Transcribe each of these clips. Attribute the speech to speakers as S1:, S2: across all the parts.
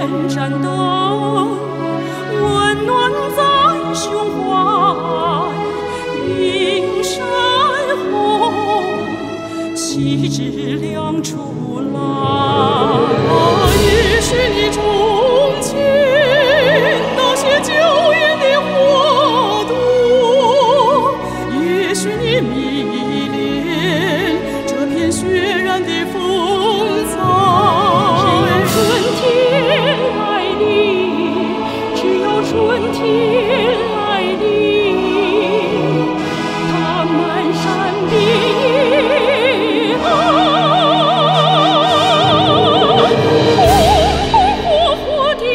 S1: 战斗，温暖在胸怀，映山红，旗帜亮出来。也许你憧憬那些久远的国度，也许你迷恋这片血染的风采。春天来临，只有春天来临，它漫山遍野红火的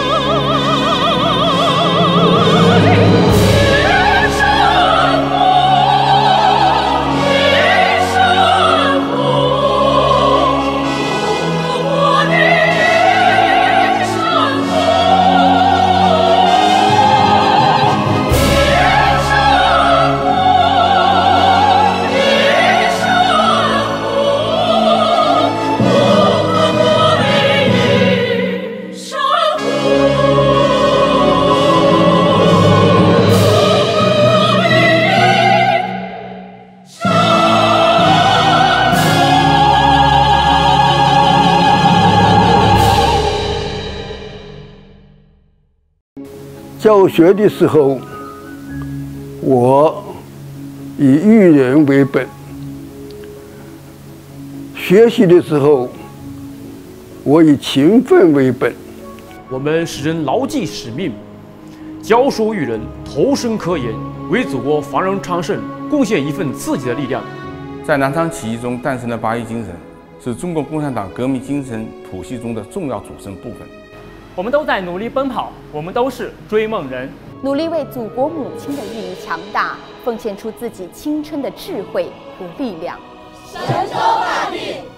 S1: 开。野山红，野山红，我的野山红，野山红，野山红，我的野山
S2: 教学的时候，我以育人为本；学习的时候，我以勤奋为本。
S3: 我们使人牢记使命，教书育人，投身科研，为祖国繁荣昌盛贡献一份自己的力量。
S4: 在南昌起义中诞生的八一精神，是中国共产党革命精神谱系中的重要组成部分。
S5: 我们都在努力奔跑，我们都是追梦人，
S6: 努力为祖国母亲的孕育强大，奉献出自己青春的智慧和力量。
S7: 神州大地。